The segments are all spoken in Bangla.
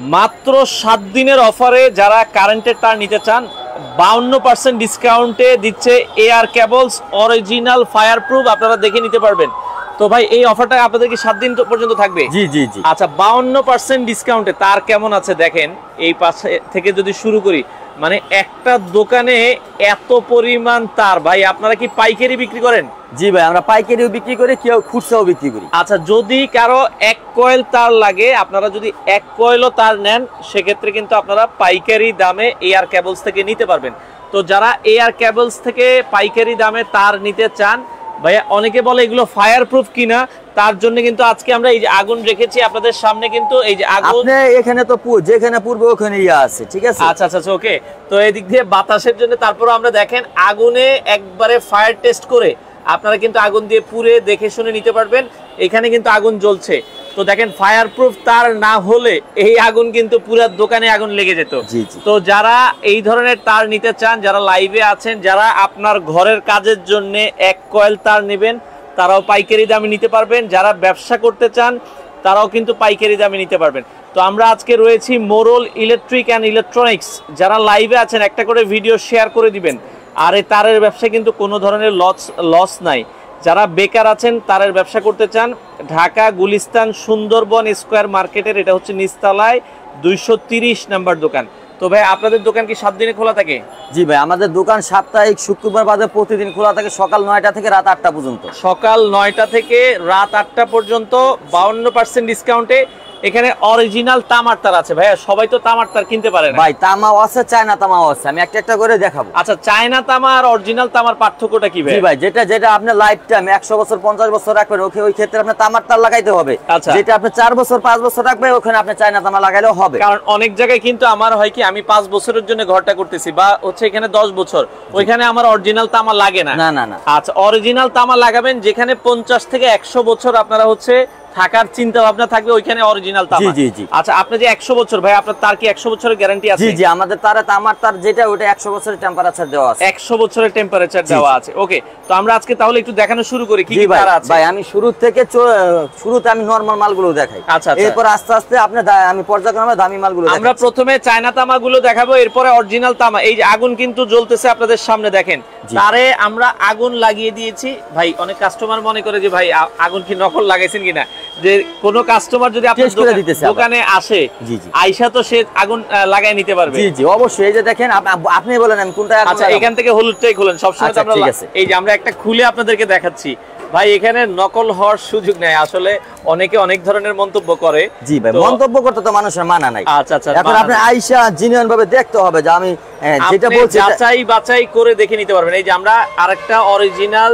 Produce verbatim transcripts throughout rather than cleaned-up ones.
মাত্র সাত দিনের অফারে যারা কারেন্টের তার নিতে চান বাউন্ন পার্সেন্ট ডিসকাউন্টে দিচ্ছে AR cables original fireproof, আপনারা দেখে নিতে পারবেন। তো ভাই এই অফারটা আপনাদের কি সাত দিন পর্যন্ত থাকবে? জি জি জি। আচ্ছা, বাউন্ন পার্সেন্ট ডিসকাউন্টে তার কেমন আছে দেখেন। এই পাশে থেকে যদি শুরু করি, মানে একটা দোকানে এত পরিমাণ তার, ভাই আপনারা কি পাইকারি বিক্রি করেন? জি ভাই, আমরা পাইকারিও বিক্রি করি, কেউ খুচরাও বিক্রি করি। আচ্ছা, যদি কারো এক কয়েল তার লাগে, আপনারা যদি এক কয়েলও তার নেন, সেক্ষেত্রে কিন্তু আপনারা পাইকারি দামে এআর কেবলস থেকে নিতে পারবেন। তো যারা এআর কেবলস থেকে পাইকারি দামে তার নিতে চান, ভাইয়া অনেকে বলে এগুলো ফায়ার প্রুফ কিনা, তার জন্য কিন্তু আজকে আমরা এই যে আগুন রেখেছি আপনাদের সামনে, কিন্তু এই যে আগুন এখানে তো যেখানে পূর্বে ওখানে ইয়া আছে, ঠিক আছে। আচ্ছা আচ্ছা ওকে। তো এদিক দিয়ে বাতাসের জন্য তারপর আমরা দেখেন আগুনে একবারে ফায়ার টেস্ট করে আপনারা কিন্তু আগুন দিয়ে পুরে দেখে শুনে নিতে পারবেন। এখানে কিন্তু আগুন জ্বলছে, তো দেখেন ফায়ার প্রুফ তার না হলে এই আগুন কিন্তু পুরো দোকানে আগুন লেগে যেত। তো যারা এই ধরনের তার নিতে চান, যারা লাইভে আছেন, যারা আপনার ঘরের কাজের জন্য এক কয়েল তার নেবেন, তারাও পাইকারি দামে নিতে পারবেন। যারা ব্যবসা করতে চান তারাও কিন্তু পাইকারি দামে নিতে পারবেন। তো আমরা আজকে রয়েছি মোরল ইলেকট্রিক অ্যান্ড ইলেকট্রনিক্স। যারা লাইভে আছেন একটা করে ভিডিও শেয়ার করে দিবেন। আর এই তারের ব্যবসা কিন্তু কোনো ধরনের লস লস নাই। যারা বেকার আছেন, তারের ব্যবসা করতে চান, ঢাকা গুলিস্তান সুন্দরবন স্কোয়ার মার্কেটের এটা হচ্ছে নিচতলায় দুইশো তিরিশ নাম্বার দোকান। তো ভাই আপনাদের দোকান কি সাত দিনে খোলা থাকে? জি ভাই, আমাদের দোকান সাপ্তাহিক শুক্রবার বাদে প্রতিদিন খোলা থাকে, সকাল নয়টা থেকে রাত আটটা পর্যন্ত। সকাল নয়টা থেকে রাত আটটা পর্যন্ত বাউন্ন পার্সেন্ট ডিসকাউন্টে। এখানে অরিজিনাল তামার তার আছে ভাইয়া, সবাই তো তামার তার কিনতে পারে না ভাই। তামাও আছে, চায়না তামাও আছে, আমি একটা একটা করে দেখাবো। আচ্ছা, চায়না তামা আর অরিজিনাল তামার পার্থক্যটা কি ভাই? জি ভাই, যেটা যেটা আপনি লাইফ টাইম একশো বছর পঞ্চাশ বছর রাখবেন, ওকে ওই ক্ষেত্রে আপনি তামার তার লাগাইতে হবে। আচ্ছা, যেটা আপনি চার বছর পাঁচ বছর রাখবেন, ওখানে আপনি চায়না তামা লাগাইলেও হবে। কারণ অনেক জায়গায় কিন্তু আমার হয় কি, আমি পাঁচ বছরের জন্য ঘরটা করতেছি, বা হচ্ছে এখানে দশ বছর, ওইখানে আমার অরিজিনাল তামা লাগে না। না না না। আচ্ছা, অরিজিনাল তামা লাগাবেন যেখানে পঞ্চাশ থেকে একশো বছর আপনারা হচ্ছে থাকার চিন্তা ভাবনা থাকবে, ওইখানে অরিজিনাল তামা। জি জি জি। আচ্ছা, আপনি যে একশো বছর ভাই, আপনার তার কি একশো বছরের গ্যারান্টি আছে? জি জি, আমাদের তারে তামার তার যেটা ওটা একশো বছরের টেম্পারেচার দেওয়া আছে। একশো বছরের টেম্পারেচার দেওয়া আছে। ওকে, তো আমরা আজকে তাহলে একটু দেখানো শুরু করি কি কি তার আছে। ভাই আমি শুরু থেকে শুরুতে আমি নরমাল মালগুলো দেখাই। আচ্ছা, এরপর আস্তে আস্তে আপনি আমি পর্যায়ক্রমে দামি মালগুলো দেখাই। আমরা প্রথমে চায়না তামা গুলো দেখাবো, এরপরে অরিজিনাল তামা। এই যে আগুন কিন্তু জ্বলতেছে আপনাদের সামনে দেখেন, তারে আমরা আগুন লাগিয়ে দিয়েছি। ভাই অনেক কাস্টমার মনে করে যে ভাই আগুন কি নকল লাগাইছেন কিনা, যে কোনো কাস্টমার যদি আপনার দোকানে আসে আইসা তো সে আগুন লাগাই নিতে পারবে। জি জি অবশ্যই। এই যে দেখেন, আপনি বলেন আমি কোনটা। আচ্ছা, এখান থেকে হলুদটাই খুলেন সবসময়। আমরা এই যে আমরা একটা খুলে আপনাদেরকে দেখাচ্ছি। ভাই এখানে নকল হওয়ার সুযোগ নেই, আসলে অনেকে অনেক ধরনের মন্তব্য করে। জি ভাই, মন্তব্য করতে তো মানুষের মানা নাই। আচ্ছা আচ্ছা, এখন আপনি আইসা জেনুইন ভাবে দেখতে হবে যে আমি যেটা বলছি যাচাই বাছাই করে দেখে নিতে পারবেন। এই যে আমরা আরেকটা অরিজিনাল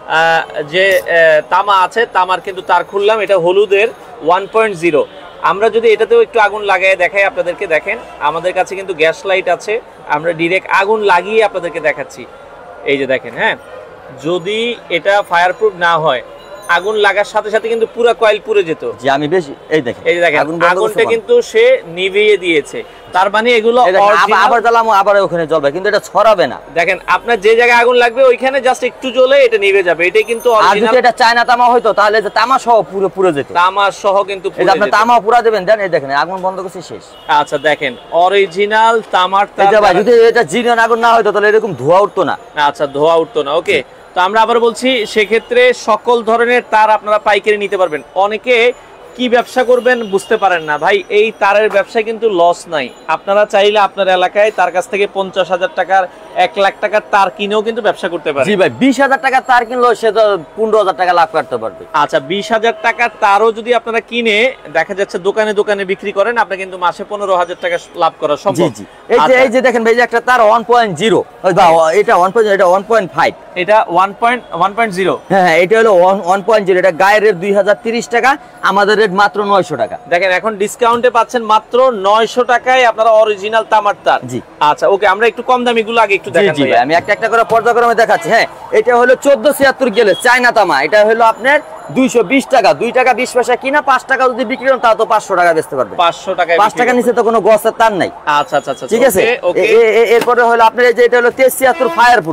যে তামা আছে, তামার কিন্তু তার খুললাম, এটা হলুদের ওয়ান পয়েন্ট জিরো। আমরা যদি এটাতেও একটু আগুন লাগাই দেখাই আপনাদেরকে, দেখেন আমাদের কাছে কিন্তু গ্যাস লাইট আছে, আমরা ডিরেক্ট আগুন লাগিয়ে আপনাদেরকে দেখাচ্ছি। এই যে দেখেন, হ্যাঁ যদি এটা ফায়ার প্রুফ না হয়, আগুন লাগার সাথে সাথে কিন্তু পুরো কয়েল পুড়ে যেত। জি আমি বেশি এই দেখেন, এই দেখেন আগুনটা কিন্তু সে নিভিয়ে দিয়েছে, তার মানে এগুলো আবার জ্বালামো আবার ওখানে জ্বলবে, কিন্তু এটা ছড়াবে না। দেখেন আপনার যে জায়গায় আগুন লাগবে ওইখানে জাস্ট একটু জ্বলে এটা নিভে যাবে। এটাই কিন্তু অরিজিনাল। আর যদি এটা চায়না তামা হইতো তাহলে যে তামা সহ পুরো পুরো যেত। তামা সহ কিন্তু পুরো যেত। আপনি তামা পুরো দিবেন, দেন এই দেখেন আগুন বন্ধ করছে শেষ। আচ্ছা দেখেন অরিজিনাল তামার তার। এটা ভাই যদি এটা জিনিয়ন আগুন না হইতো তাহলে এরকম ধোঁয়া উঠতো না। আচ্ছা, ধোঁয়া উঠতো না। ওকে, তো আমরা আবার বলছি, সেক্ষেত্রে সকল ধরনের তার আপনারা পাইকারি নিতে পারবেন। অনেকে কি ব্যবসা করবেন বুঝতে পারেন না ভাই, এই তারের ব্যবসায় কিন্তু লস নাই। আপনারা চাইলে আপনার এলাকায় তার কাছ থেকে পঞ্চাশ হাজার টাকার এক লাখ টাকার তার কিনেও কিন্তু ব্যবসা করতে পারে। জি ভাই, বিশ হাজার টাকার তার কিনলো সে তো পনেরো হাজার টাকা লাভ করতে পারবে। আচ্ছা, বিশ হাজার টাকার তারও যদি আপনারা কিনে দেখা যাচ্ছে দোকানে দোকানে বিক্রি করেন, আপনি কিন্তু মাসে পনেরো হাজার টাকা লাভ করা সম্ভব। জি জি। এই যে এই যে দেখেন ভাই, একটা তার ওয়ান পয়েন্ট জিরো, এটা ওয়ান পয়েন্ট এটা ওয়ান পয়েন্ট ফাইভ, এটা one point one point zero. হ্যাঁ হ্যাঁ, এটা হলো ওয়ান পয়েন্ট জিরো। এটা গায়ের রেট দুই হাজার তিরিশ টাকা, আমাদের রেট মাত্র নয়শো টাকা। দেখেন এখন ডিসকাউন্টে পাচ্ছেন মাত্র নয়শো টাকায় আপনারা অরিজিনাল তামার তার। জি আচ্ছা ওকে, আমরা একটু কম দামি গুলো আগে একটু দেখাচ্ছি। জি ভাই, আমি একটা একটা করে পর্যায়ক্রমে দেখাচ্ছি। হ্যাঁ, এটা হলো চোদ্দ ছিয়াত্তর গেলে চায়না তামা, এটা হলো আপনার দুইশো বিশ টাকা, দুই টাকা বিশ পয়সা কিনা, পাঁচ টাকা যদি বিক্রি করেন তাও তো পাঁচশো টাকা বেচতে পারবে। পাঁচশো টাকা, পাঁচ টাকা নিচে তো কোনো গছের তার নাই। আচ্ছা আচ্ছা, ঠিক আছে। এরপরে হলো আপনার এই যে এটা হলো তেইশ ছিয়াত্তর ফায়ার প্রুফ।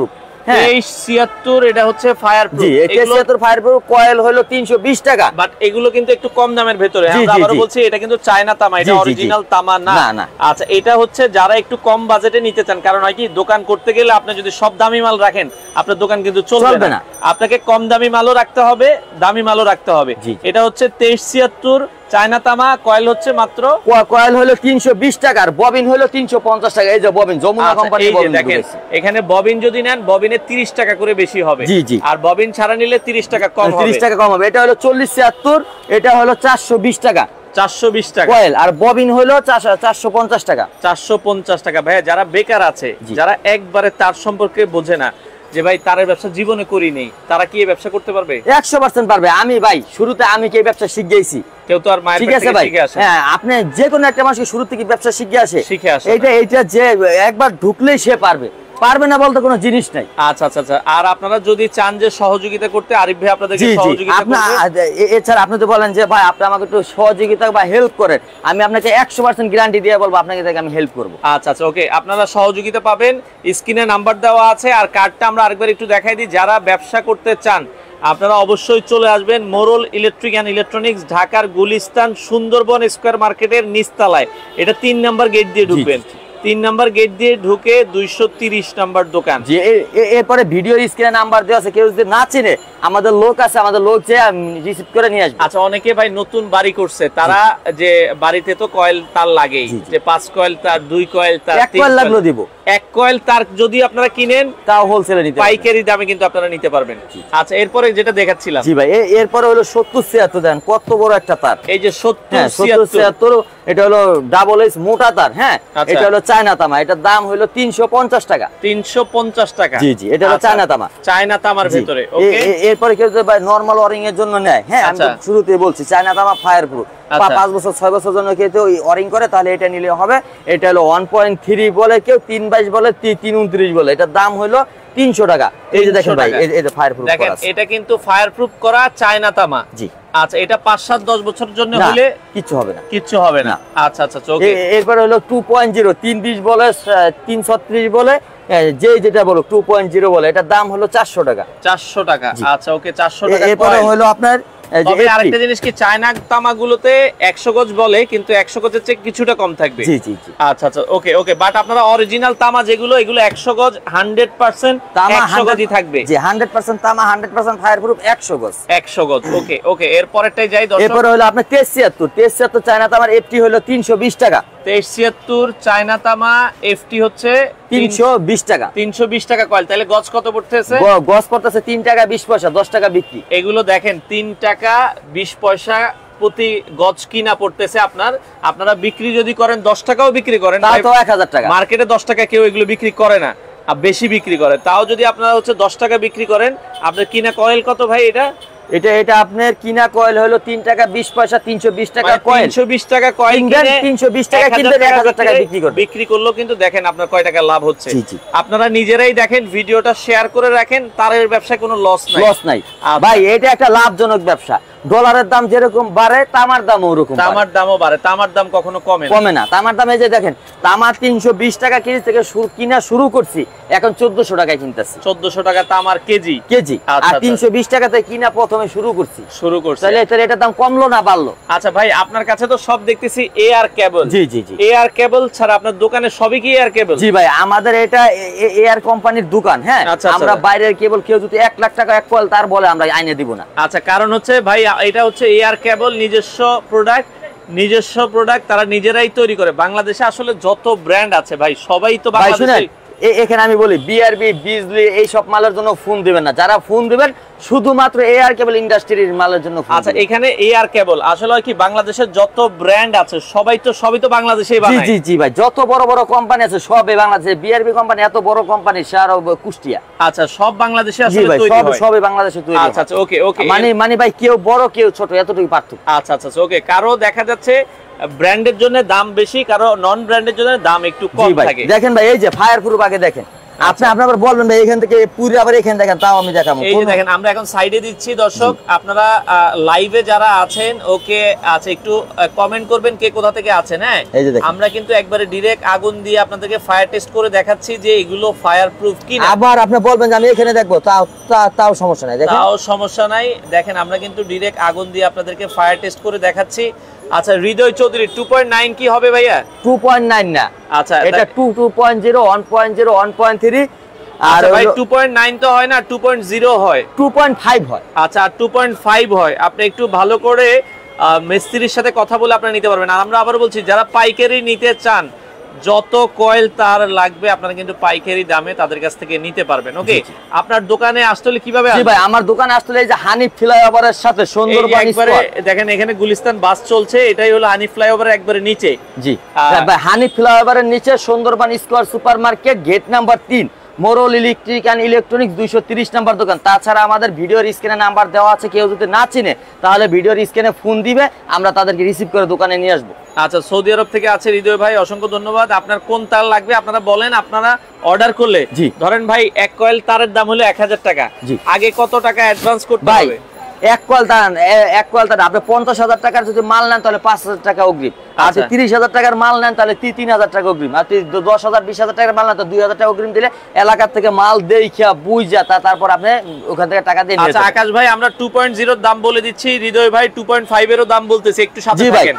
তেইশ ছিয়াত্তর এটা হচ্ছে ফায়ার প্রুফ। জি, তেইশ ছিয়াত্তর ফায়ার প্রুফ, কয়েল হলো তিনশো বিশ টাকা। বাট এগুলো কিন্তু একটু কম দামের ভেতরে। আমরা আবারো বলছি এটা কিন্তু চায়না তামা, এটা অরিজিনাল তামা না। না। আচ্ছা, এটা হচ্ছে যারা একটু কম বাজেটে নিতে চান, কারণ হয় কি দোকান করতে গেলে আপনি যদি সব দামি মাল রাখেন আপনার দোকান কিন্তু চলবে না। আপনাকে কম দামি মালও রাখতে হবে, দামি মালও রাখতে হবে। এটা হচ্ছে তেইশ ছিয়াত্তর চায়না তামা, কয়েল হচ্ছে মাত্র কয়েল হলো তিনশো বিশ টাকা আর ববিন হলো তিনশো পঞ্চাশ টাকা। এই যে ববিন যমুনা কোম্পানির ববিন দেখেন, এখানে ববিন যদি নেন ববিনে তিরিশ টাকা করে বেশি হবে। জি জি। আর ববিন ছাড়া নিলে তিরিশ টাকা কম হবে। তিরিশ টাকা কম হবে। এটা হলো চল্লিশ ছিয়াত্তর, এটা হলো চারশো বিশ টাকা। চারশো বিশ টাকা কয়েল, আর ববিন হলো চারশো পঞ্চাশ টাকা। চারশো পঞ্চাশ টাকা। ভাইয়া যারা বেকার আছে, যারা একবারে তার সম্পর্কে বোঝে না, যে ভাই তারের ব্যবসা জীবনে করি নেই, তারা কি এই ব্যবসা করতে পারবে? একশো পার্সেন্ট পারবে। আমি ভাই শুরুতে আমি কি এই ব্যবসা শিখেছি, কেউ তো আর মায়ের পেট থেকে শিখে আসে। হ্যাঁ, আপনি যে কোনো একটা মানুষকে শুরু থেকে ব্যবসা শিখে আসে, শিখে আসে। এটা এটা যে একবার ঢুকলেই সে পারবে, পারবে না বলতে কোনো জিনিস নাই। আচ্ছা আচ্ছা আচ্ছা। আর আপনারা যদি চান যে সহযোগিতা করতে, আরিফ ভাই আপনাদেরকে সহযোগিতা করবে। এছাড়া আপনি তো বলেন যে ভাই আপনি আমাকে একটু সহযোগিতা বা হেল্প করেন, আমি আপনাকে একশো পার্সেন্ট গ্যারান্টি দিয়ে বলবো আপনাকে থেকে আমি হেল্প করবো। আচ্ছা আচ্ছা, ওকে। আপনারা সহযোগিতা পাবেন, স্ক্রিনে নাম্বার দেওয়া আছে। আর কার্ডটা আমরা আরেকবার একটু দেখাই দিই। যারা ব্যবসা করতে চান আপনারা অবশ্যই চলে আসবেন মোরল ইলেকট্রিক অ্যান্ড ইলেকট্রনিক্স, ঢাকার গুলিস্তান সুন্দরবন স্কয়ার মার্কেটের নিচতলায়। এটা তিন নাম্বার গেট দিয়ে ঢুকবেন। তিন নাম্বার গেট দিয়ে ঢুকে দুইশো তিরিশ নাম্বার দোকান। জি, এরপরে ভিডিওর স্ক্রিনে নাম্বার দেওয়া আছে, কেউ যদি না চিনে আমাদের লোক আছে, আমাদের লোক যে রিসিভ করে নিয়ে আসবে। আচ্ছা, অনেকে ভাই নতুন বাড়ি করছে, তারা যে বাড়িতে তো কয়েল তার লাগেই, যে পাঁচ কয়েল তার, দুই কয়েল তার, এক কয়েল লাগলো দিব। এক কয়েল তার যদি আপনারা কিনেন তাও হোলসেলে নিতে, পাইকারি দামে কিন্তু আপনারা নিতে পারবেন। আচ্ছা, এরপরে যেটা দেখাচ্ছিলাম। জি ভাই, এরপরে হলো সত্তর ছিয়াত্তর, দেন কত বড় একটা তার। এই যে সত্তর ছিয়াত্তর, এটা হলো ডাবল এইচ মোটা তার। হ্যাঁ, এটা হলো চায়না তামা, এটার দাম হলো তিনশো পঞ্চাশ টাকা। তিনশো পঞ্চাশ টাকা। জি জি, এটা হলো চায়না তামা। চায়না তামার ভিতরে। ওকে। এরপরে কেউ যদি ভাই নরমাল ওয়ারিং এর জন্য নেয়, হ্যাঁ আমি শুরুতেই বলছি চায়না তামা ফায়ার প্রুফ, পাঁচ বছর ছয় বছর জন্য কেউ ওয়ারিং করে তাহলে এটা নিলে হবে। এটা হলো ওয়ান পয়েন্ট থ্রি বলে, কেউ তিন বাইশ বলে, তিন উনত্রিশ বলে। এটার দাম হলো তিনশো টাকা। এই যে দেখেন ভাই, এই যে ফায়ার প্রুফ দেখেন, এটা কিন্তু ফায়ার প্রুফ করা চায়না তামা। জি। আচ্ছা, এটা পাঁচ সাত দশ বছরের জন্য হলে কিছু হবে না, কিছু হবে না। আচ্ছা আচ্ছা, ওকে। এরপরে হলো টু পয়েন্ট জিরো, তিন বিশ বলে, তিন ছত্রিশ বলে, যে যেটা বলো টু পয়েন্ট জিরো বলে, এটার দাম হলো চারশো টাকা। চারশো টাকা। আচ্ছা, ওকে, চারশো টাকা। এরপরে হলো আপনার আরেকটা জিনিস কি, চায়না তামাগুলোতে একশো গজ বলে, কিন্তু একশো গজের চেয়ে কিছুটা কম থাকবে। জি জি জি। আচ্ছা আচ্ছা, ওকে ওকে। বাট আপনারা অরিজিনাল তামা যেগুলো, এগুলো একশো গজ হান্ড্রেড পার্সেন্ট তামা, একশো গজই থাকবে। জি, হান্ড্রেড পার্সেন্ট তামা, হান্ড্রেড পার্সেন্ট ফায়ার প্রুফ, একশো গজ, একশো গজ। ওকে ওকে। এরপরেরটাই যাই। এরপরে হলো আপনার তেইশ ছিয়াত্তর, তেইশ ছিয়াত্তর চায়না তামার এফটি হলো তিনশো বিশ টাকা। তেইশ ছিয়াত্তর চায়না তামা এফটি হচ্ছে তিনশো বিশ টাকা। তিনশো বিশ টাকা কয়েল। তাহলে গজ কত পড়তেছে? গজ পড়তেছে তিন টাকা বিশ পয়সা, দশ টাকা বিক্রি। এগুলো দেখেন তিন টাকা বিশ পয়সা প্রতি গজ কিনা পড়তেছে আপনার। আপনারা বিক্রি যদি করেন দশ টাকাও বিক্রি করেন, তাও এক হাজার টাকা। মার্কেটে দশ টাকা কেউ এগুলো বিক্রি করে না, আর বেশি বিক্রি করে। তাও যদি আপনারা হচ্ছে দশ টাকা বিক্রি করেন, আপনার কিনা কয়েল কত ভাই? এটা এটা এটা আপনার কিনা কয়েল হলো তিন টাকা বিশ পয়সা, তিনশো বিশ টাকা কয়েল। তিনশো বিশ টাকা কয়েল কিনে তিনশো বিশ টাকা কিনবেন, এক হাজার টাকা বিক্রি করবেন। বিক্রি করলেও কিন্তু দেখেন আপনার কয় টাকা লাভ হচ্ছে। আপনারা নিজেরাই দেখেন, ভিডিওটা শেয়ার করে রাখেন, তারের ব্যবসায় কোনো লস নাই। লস নাই ভাই, এটা একটা লাভজনক ব্যবসা। ডলারের দাম যেরকম বাড়ে, তামার দামও ওরকম। তামার দামও বাড়ে, তামার দাম কখনো কমে না। কমে না। তামার দাম এই যে দেখেন, তামার তিনশো বিশ টাকা কেজি থেকে কিনা শুরু করছি, এখন চোদ্দশো টাকায় কিনতেছি। চোদ্দশো টাকা তামার কেজি কেজি। আর তিনশো বিশ টাকাতে কিনা প্রথমে শুরু করছি, শুরু করছি। তাহলে তাহলে এটার দাম কমলো না বাড়লো? আচ্ছা ভাই, আপনার কাছে তো সব দেখতেছি এয়ার কেবল। জি জি জি। এয়ার কেবল ছাড়া আপনার দোকানে সবই কি এয়ার কেবল? জি ভাই, আমাদের এটা এয়ার কোম্পানির দোকান। হ্যাঁ, আমরা বাইরের কেবল কেউ যদি এক লাখ টাকা এক কয়েল তার বলে আমরা আইনে দিব না। আচ্ছা, কারণ হচ্ছে ভাই এটা হচ্ছে এয়ার কেবল নিজস্ব প্রোডাক্ট, নিজস্ব প্রোডাক্ট তারা নিজেরাই তৈরি করে। বাংলাদেশে আসলে যত ব্র্যান্ড আছে ভাই, সবাই তো বাংলাদেশে। এখানে আমি বলি, বিআরবি, বিজলি এই সব মালের জন্য ফোন দিবেন না। যারা ফোন দিবেন শুধুমাত্র এয়ার কেবল ইন্ডাস্ট্রির মালের জন্য। আচ্ছা, এখানে এয়ার কেবল আসলে কি বাংলাদেশের যত ব্র্যান্ড আছে সবাই তো সবই তো বাংলাদেশেই বানায়। জি জি ভাই, যত বড় বড় কোম্পানি আছে সবই বাংলাদেশে। বিআরবি কোম্পানি এত বড় কোম্পানি, সারা কুষ্টিয়া। আচ্ছা, সব বাংলাদেশে আসলে তৈরি হয়। সব সবই বাংলাদেশে তৈরি হয়। আচ্ছা আচ্ছা, ওকে ওকে। মানে মানে ভাই কেউ বড় কেউ ছোট, এতটুকু পার্থক্য। আচ্ছা আচ্ছা, ওকে। কারো দেখা যাচ্ছে ব্র্যান্ডের জন্য দাম বেশি, কারো নন ব্র্যান্ডের জন্য দাম একটু কম থাকে। দেখেন ভাই, এই যে ফায়ার প্রুফ আগে দেখেন, আপনি আপনার বলবেন ভাই এখান থেকে পুরো আবার এখানে দেখেন, তাও আমি দেখাবো। এই যে দেখেন আমরা এখন সাইডে দিচ্ছি দর্শক, আপনারা লাইভে যারা আছেন ওকে আছে একটু কমেন্ট করবেন কে কোথা থেকে আছেন। হ্যাঁ আমরা কিন্তু একবারে ডাইরেক্ট আগুন দিয়ে আপনাদেরকে ফায়ার টেস্ট করে দেখাচ্ছি যে এগুলো ফায়ার প্রুফ কিনা। আবার আপনি বলবেন যে আমি এখানে দেখবো, তাও তাও সমস্যা নাই, দেখেন তাও সমস্যা নাই। দেখেন আমরা কিন্তু ডাইরেক্ট আগুন দিয়ে আপনাদেরকে ফায়ার টেস্ট করে দেখাচ্ছি। আচ্ছা Hriday Chowdhury two point nine কি হবে ভাইয়া? টু পয়েন্ট নাইন না, আচ্ছা এটা two, two point zero, one point zero, one point three. আর ভাই টু পয়েন্ট নাইন তো হয় না, টু পয়েন্ট জিরো হয়, টু পয়েন্ট ফাইভ হয়। আচ্ছা টু পয়েন্ট ফাইভ হয়। আপনি একটু ভালো করে মিস্ত্রির সাথে কথা বলে আপনারা নিতে পারবেন। আর আমরা আবার বলছি যারা পাইকারি নিতে চান, যত কয়েল তার লাগবে আপনারা কিন্তু পাইকারি দামে তাদের কাছ থেকে নিতে পারবেন। ওকে, আপনার দোকানে আসলে কিভাবে আসবে? জি ভাই আমার দোকানে আসলে এই যে হানিফ ফ্লাইওভারের সাথে সুন্দরবন একবারে দেখেন এখানে গুলিস্তান বাস চলছে, এটাই হলো হানিফ ফ্লাইওভারের একবারে নিচে। জি ভাই হানিফ ফ্লাইওভারের নিচে Sundarban square supermarket, gate number তিন, মোরল ইলেকট্রিক অ্যান্ড ইলেকট্রনিক্স, দুইশো তিরিশ নাম্বার দোকান। তাছাড়া আমাদের ভিডিওর স্ক্রিনে নাম্বার দেওয়া আছে, কেউ যদি না চিনে তাহলে ভিডিওর স্ক্রিনে ফোন দিবে, আমরা তাদেরকে রিসিভ করে দোকানে নিয়ে আসবো। আচ্ছা সৌদি আরব থেকে আছে হৃদয় ভাই, অসংখ্য ধন্যবাদ। আপনার কোন তার লাগবে আপনারা বলেন, আপনারা অর্ডার করলে জি ধরেন ভাই এক কয়েল তারের দাম হলো এক হাজার টাকা, আগে কত টাকা অ্যাডভান্স করতে হবে? এক কয়েল তার এক কয়েল তার আপনি পঞ্চাশ হাজার টাকার যদি মাল নেন তাহলে পাঁচ হাজার টাকা অগ্রিম, আর তিরিশ হাজার টাকার মাল নেন তাহলে তিন হাজার টাকা অগ্রিম, আর দশ হাজার বিশ হাজার টাকার মাল নেন তো দুই হাজার টাকা অগ্রিম দিলে এলাকার থেকে মাল দেইখা বুঝা তারপর আপনি ওখান থেকে টাকা দিয়ে। আচ্ছা আকাশ ভাই আমরা টু পয়েন্ট জিরোর দাম বলে দিচ্ছি, হৃদয় ভাই টু পয়েন্ট ফাইভ এরও দাম বলতেছে, একটু সাথে থাকেন।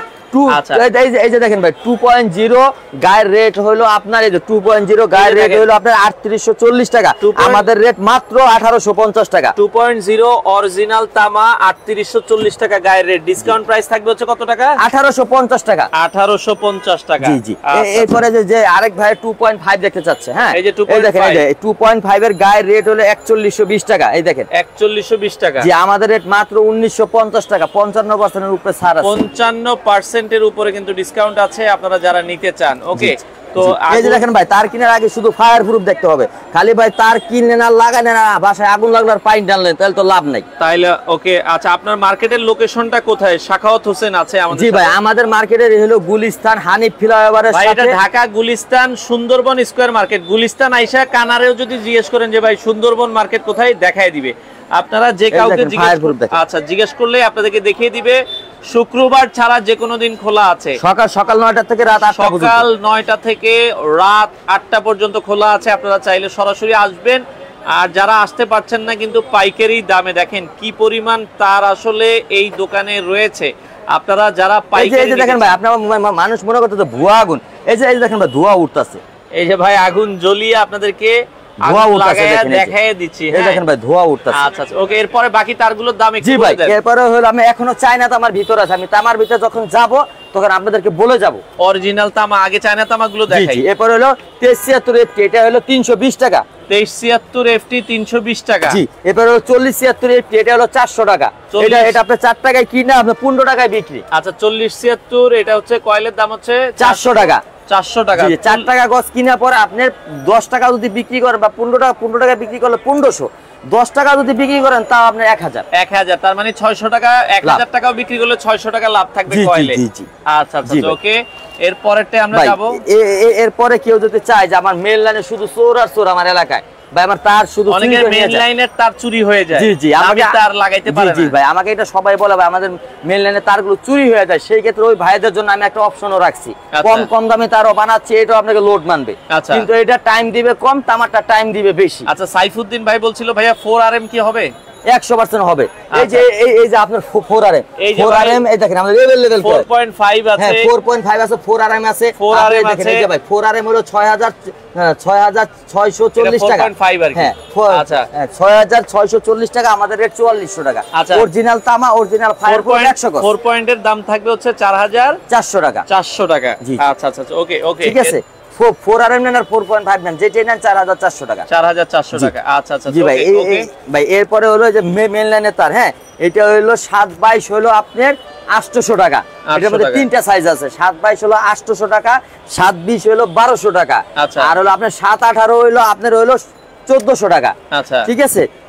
এই যে দেখেন ভাই টু পয়েন্ট জিরো গায়ের রেট হলো আপনার, এই যে টু পয়েন্ট জিরো গায়ের রেট হলো আপনার আটত্রিশশো চল্লিশ টাকা, আমাদের রেট মাত্র আঠারোশো পঞ্চাশ টাকা। টু পয়েন্ট জিরো অরিজিনাল তামা আটত্রিশশো চল্লিশ টাকা গায়ের রেট, ডিসকাউন্ট প্রাইস থাকবে হচ্ছে কত টাকা? আঠারোশো পঞ্চাশ টাকা। আঠারোশো পঞ্চাশ টাকা। জি জি। এরপরে যে আরেক ভাই টু পয়েন্ট ফাইভ দেখতে চাচ্ছে, হ্যাঁ এই যে দেখেন এই যে টু পয়েন্ট ফাইভ এর গায়ের রেট হলো একচল্লিশশো বিশ টাকা, এই দেখেন একচল্লিশশো বিশ টাকা। জি আমাদের রেট মাত্র উনিশশো পঞ্চাশ টাকা, পঞ্চান্ন পার্সেন্টের উপরে ছাড় আছে, পঞ্চান্ন পার্সেন্টের উপরে কিন্তু ডিসকাউন্ট আছে আপনারা যারা নিতে চান। ওকে তো এই যে দেখেন ভাই তার কেনার আগে শুধু ফায়ার প্রুফ দেখতে হবে, খালি ভাই তার কিনে না লাগায় না বাসায় আগুন লাগলে আর পাইন টানলেন তাহলে তো লাভ নাই। তাইলে ওকে আচ্ছা আপনার মার্কেটের লোকেশনটা কোথায়? সাখাওয়াত হোসেন আছে আমাদের। জি ভাই আমাদের মার্কেটের হলো গুলিস্তান হানিফ ফ্লাইওভারের সাথে। এটা ঢাকা গুলিস্তান সুন্দরবন স্কয়ার মার্কেট। গুলিস্তান আইসা কানারেও যদি জিজ্ঞেস করেন যে ভাই সুন্দরবন মার্কেট কোথায়, দেখায় দিবে। আপনারা যে কাউকে জিজ্ঞেস আচ্ছা জিজ্ঞেস করলে আপনাদেরকে দেখিয়ে দিবে। শুক্রবার ছাড়া যে কোনো দিন খোলা আছে, সকাল সকাল নয়টা থেকে রাত আটটা পর্যন্ত, সকাল নয়টা থেকে রাত আটটা পর্যন্ত খোলা আছে। আপনারা চাইলে সরাসরি আসবেন, আর যারা আসতে পারছেন না কিন্তু পাইকারি দামে দেখেন কি পরিমাণ তার আসলে এই দোকানে রয়েছে। আপনারা যারা পাইকারি দেখেন ভাই আপনার মানুষ মনে করতেছে ভুয়া আগুন, এই যে এই দেখেন ভাই ধোঁয়া উঠতেছে, এই যে ভাই আগুন জ্বলিয়ে আপনাদেরকে ধোঁয়া উঠতেছে দেখায় দিচ্ছি, এই দেখেন ভাই ধোঁয়া উঠতেছে। আচ্ছা আচ্ছা ওকে এরপরে বাকি তারগুলোর দাম একটু জি ভাই এরপরে হলো আমি এখনো চায়না তামার ভিতর আছে, আমি তামার ভিতরে যখন যাব তখন আপনাদেরকে বলে যাব অরিজিনাল তামা, আগে চায়না তামাগুলো দেখাই। জি এরপর হলো তেইশ ছিয়াত্তর এফটি, এটা হলো তিনশো বিশ টাকা। তেইশ ছিয়াত্তর এফটি তিনশো বিশ টাকা। জি এরপর হলো চল্লিশ ছিয়াত্তর এফটি, এটা হলো চারশো টাকা। এটা এটা আপনি চার টাকায় কিনা আপনি পনেরো টাকায় বিক্রি। আচ্ছা চল্লিশ ছিয়াত্তর এটা হচ্ছে কয়েলের দাম হচ্ছে চারশো টাকা। চারশো টাকা। চার টাকা গজ কিনা পরে আপনি দশ টাকা যদি বিক্রি করেন বা পনেরো টাকা পনেরো টাকা বিক্রি করলে পনেরোশো, দশ টাকা যদি বিক্রি করেন তাও আপনার এক হাজার এক হাজার তার মানে ছয়শো টাকা, এক হাজার টাকাও বিক্রি করলে ছয়শো টাকা লাভ থাকবে কয়েলে। আচ্ছা আচ্ছা ওকে এরপরেরটা আমরা যাব। এরপরে কেউ যদি চায় যে আমার মেল লাইনে শুধু চোর আর চোর আমার এলাকায়, ভাই আমার তার শুধু অনেকের মেইন লাইনের তার চুরি হয়ে যায়। জি জি আমাকে তার লাগাইতে পারে না। জি ভাই আমাকে এটা সবাই বলে ভাই আমাদের মেইন লাইনের তারগুলো চুরি হয়ে যায়, সেই ক্ষেত্রে ওই ভাইদের জন্য আমি একটা অপশনও রাখছি, কম কম দামে তারও বানাচ্ছি, এটাও আপনাকে লোড মানবে, কিন্তু এটা টাইম দিবে কম, তামারটা টাইম দিবে বেশি। আচ্ছা সাইফুদ্দিন ভাই বলছিল ভাইয়া ফোর আর এম কি হবে? একশো পার্সেন্ট হবে। এই যে এই যে আপনার four R M, four R M এই দেখেন আমাদের লেভেল ফোর পয়েন্ট ফাইভ আছে, হ্যাঁ ফোর পয়েন্ট ফাইভ আছে, ফোর আর এম আছে, ফোর আর এম আছে। এই যে ভাই ফোর আর এম হলো ছয় হাজার ছয় হাজার ছয়শো চল্লিশ টাকা। হ্যাঁ আচ্ছা ছয় হাজার ছয়শো চল্লিশ টাকা, আমাদের রেট চুয়াল্লিশশো টাকা। অরিজিনাল তামা অরিজিনাল ফায়ার প্রুফ একশো গজ, ফোর পয়েন্টের দাম থাকবে হচ্ছে চার হাজার চারশো টাকা। চারশো টাকা। আচ্ছা আচ্ছা ওকে ওকে ঠিক আছে। ফোর আর এম নেন আর ফোর পয়েন্ট ফাইভ নেন, যেটা নেন চার হাজার চারশো টাকা। চার হাজার চারশো টাকা। আচ্ছা আচ্ছা জি ভাই ভাই এরপরে হলো যে মেন লাইনের তার, হ্যাঁ এটা হলো সাত বাইশ হলো আপনার আটশোশো টাকা। এটার মধ্যে তিনটা সাইজ আছে, সাত বাইশ হলো আটশোশো টাকা, সাত বিশ হলো বারোশো টাকা, আর হলো আপনার সাত আঠারো হইলো আপনার হইলো চোদ্দশো টাকা। আচ্ছা ঠিক আছে।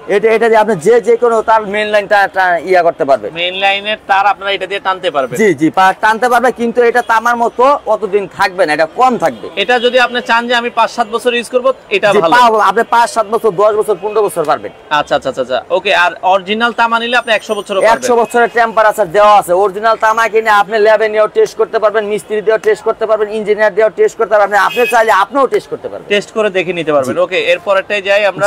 এটা এটা দিয়ে আপনি যে যে কোনো তার মেইন লাইনটা ইয়া করতে পারবে, মেইন লাইনের তার আপনারা এটা দিয়ে টানতে পারবেন। জি জি টানতে পারবে, কিন্তু এটা তামার মতো অতদিন থাকবে না, এটা কম থাকবে। এটা যদি আপনি চান যে আমি পাঁচ সাত বছর ইউজ করব, এটা ভালো, আপনি পাঁচ সাত বছর দশ বছর পনেরো বছর পারবেন। আচ্ছা আচ্ছা আচ্ছা ওকে। আর অরিজিনাল তামা নিলে আপনি একশো বছর পারবেন। একশো বছরের টেম্পারেচার দেওয়া আছে। অরিজিনাল তামা কিনে আপনি ল্যাবে নিয়েও টেস্ট করতে পারবেন, মিস্ত্রি দিয়েও টেস্ট করতে পারবেন, ইঞ্জিনিয়ার দিয়েও টেস্ট করতে পারবেন, আপনি চাইলে আপনিও টেস্ট করতে পারবেন, টেস্ট করে দেখে নিতে পারবেন। ওকে, এরপরটাই যাই আমরা।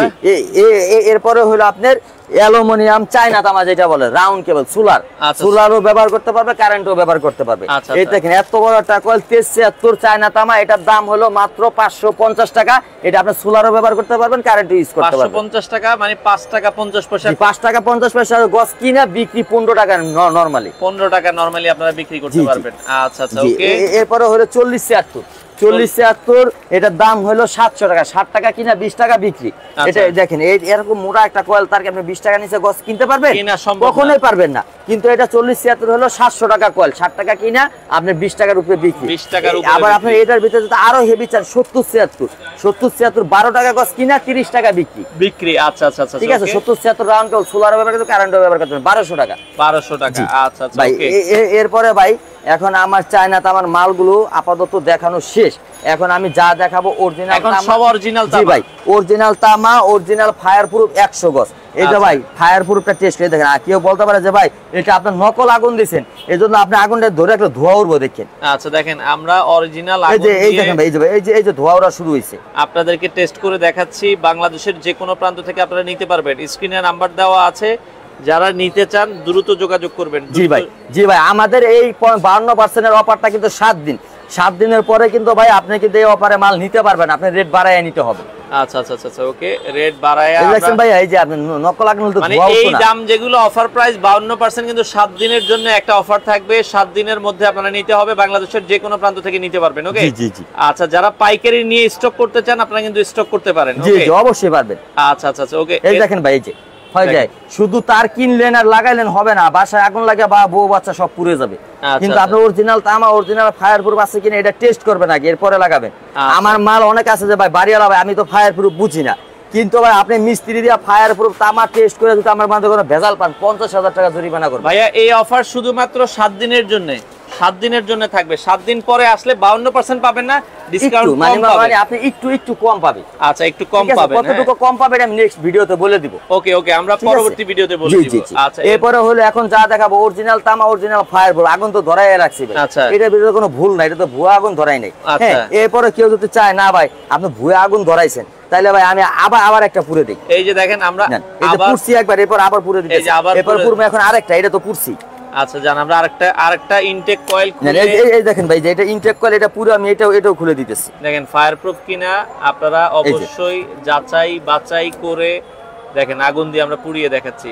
এরপরে হলো আপনার অ্যালুমিনিয়াম চায়না তামা যেটা বলে রাউন্ড কেবল সোলার, সোলারও ব্যবহার করতে পারবে, কারেন্টও ব্যবহার করতে পারবে। এই দেখেন এত বড় একটা কয়েল তেইশ ছিয়াত্তর চায়না তামা, এটার দাম হলো মাত্র পাঁচশো পঞ্চাশ টাকা। এটা আপনি সোলারও ব্যবহার করতে পারবেন, কারেন্টও ইউজ করতে পারবেন। পাঁচশো পঞ্চাশ টাকা মানে পাঁচ টাকা পঞ্চাশ পয়সা, পাঁচ টাকা পঞ্চাশ পয়সা গজ কিনা বিক্রি পনেরো টাকা নরমালি, পনেরো টাকা নরমালি আপনারা বিক্রি করতে পারবেন। আচ্ছা আচ্ছা ওকে। এরপরে হলো চল্লিশ ছিয়াত্তর, চল্লিশ ছিয়াত্তর এটার দাম হলো সাতশো টাকা, ষাট টাকা কিনা বিশ টাকা বিক্রি। এটা দেখেন এরকম মোটা একটা কয়েল, তার কি আপনি বিশ টাকা নিচে গজ কিনতে পারবেন? কখনোই পারবেন না। কিন্তু এটা চল্লিশ ছিয়াত্তর হলো সাতশো টাকা কয়েল, ষাট টাকা কিনা আপনি বিশ টাকার উপরে বিক্রি। আবার আপনি এটার ভিতরে যদি আরো হেভি চান সত্তর ছিয়াত্তর, সত্তর ছিয়াত্তর বারো টাকা গজ কিনা তিরিশ টাকা বিক্রি বিক্রি। আচ্ছা আচ্ছা আচ্ছা ঠিক আছে। সত্তর ছিয়াত্তর রাউন্ড কেবল সোলার ব্যবহার করতে, কারেন্টও ব্যবহার করতে বারোশো টাকা, বারোশো টাকা। আচ্ছা আচ্ছা ভাই এরপরে ভাই এখন আমার চায়না তামার মালগুলো আপাতত দেখানো শেষ। এখন আমি যা দেখাবো অরিজিনাল তামা, সব অরিজিনাল তামা। জি ভাই অরিজিনাল তামা, অরিজিনাল ফায়ার প্রুফ একশো গজ। এটা ভাই ফায়ার প্রুফটা টেস্ট করে দেখেন। আর কেউ বলতে পারে যে ভাই এটা আপনার নকল আগুন দিয়েছেন, এজন্য আপনি আগুনটা ধরে একটা ধোঁয়া উঠবো দেখেন। আচ্ছা দেখেন আমরা অরিজিনাল আগুন দিয়ে এই দেখেন ভাই, এই যে এই যে এই যে ধোঁয়া ওঠা শুরু হইছে, আপনাদেরকে টেস্ট করে দেখাচ্ছি। বাংলাদেশের যে কোনো প্রান্ত থেকে আপনারা নিতে পারবেন, স্ক্রিনে নাম্বার দেওয়া আছে, যারা নিতে চান দ্রুত যোগাযোগ করবেন। জি ভাই জি ভাই আমাদের এই বাউন্ন পার্সেন্টের অফারটা কিন্তু সাত দিন, সাত দিনের পরে কিন্তু ভাই আপনি কিন্তু এই অফারে মাল নিতে পারবেন, আপনি রেট বাড়ায় নিতে হবে। আচ্ছা আচ্ছা আচ্ছা ওকে, রেট বাড়ায় দেখছেন ভাই এই যে আপনি নকল আগুন তো মানে এই দাম যেগুলো অফার প্রাইস বাউন্ন পার্সেন্ট, কিন্তু সাত দিনের জন্য একটা অফার থাকবে, সাত দিনের মধ্যে আপনারা নিতে হবে, বাংলাদেশের যে কোনো প্রান্ত থেকে নিতে পারবেন। ওকে জি জি জি। আচ্ছা যারা পাইকারি নিয়ে স্টক করতে চান আপনারা কিন্তু স্টক করতে পারেন। জি জি অবশ্যই পারবেন। আচ্ছা আচ্ছা আচ্ছা ওকে। এই দেখেন ভাই এই যে হয়ে যায়, শুধু তার কিনলেন আর লাগাইলেন হবে না, বাসায় আগুন লাগে বা বউ বাচ্চা সব পুড়ে যাবে। কিন্তু আপনি অরিজিনাল তামা, অরিজিনাল ফায়ার প্রুফ আছে কিনা এটা টেস্ট করবেন আগে, এরপরে লাগাবেন। আমার মাল অনেক আছে যে ভাই বাড়িওয়ালা ভাই আমি তো ফায়ার প্রুফ বুঝি না, কিন্তু ভাই আপনি মিস্ত্রি দিয়ে ফায়ার প্রুফ তামা টেস্ট করে যদি আমার মাঝে কোনো ভেজাল পান পঞ্চাশ হাজার টাকা জরিমানা করবেন। ভাইয়া এই অফার শুধুমাত্র সাত দিনের জন্য, সাত দিনের জন্য থাকবে। সাত দিন পরে আসলে বাউন্ন পার্সেন্ট পাবেন না, ডিসকাউন্ট কম পাবেন, আপনি একটু একটু কম পাবেন। আচ্ছা একটু কম পাবেন, কতটুকু কম পাবেন আমি নেক্সট ভিডিওতে বলে দিব। ওকে ওকে আমরা পরবর্তী ভিডিওতে বলে দিব। আচ্ছা এরপরে হলো এখন যা দেখাবো অরিজিনাল তামা, অরিজিনাল ফায়ার প্রুফ। আগুন তো ধরাই রাখছি ভাই, এটার ভিতরে কোনো ভুল নাই, এটা তো ভুয়া আগুন ধরাই নাই। হ্যাঁ এরপরে কেউ যদি চায় না ভাই আপনি ভুয়া আগুন ধরাইছেন, তাহলে ভাই আমি আবার আবার একটা পুরে দিই। এই যে দেখেন আমরা আবার পুরছি একবার, এরপর আবার পুরে দিই, এরপর পুরবো এখন আরেকটা, এটা তো পুরছি। আচ্ছা জান আমরা আরেকটা আরেকটা ইনটেক কয়েল খুলে এই দেখেন ভাই যে এটা ইনটেক কয়েল, এটা পুরো আমি এটাও এটাও খুলে দিতেছি। দেখেন ফায়ার প্রুফ কিনা আপনারা অবশ্যই যাচাই বাছাই করে দেখেন। আগুন দিয়ে আমরা পুড়িয়ে দেখাচ্ছি।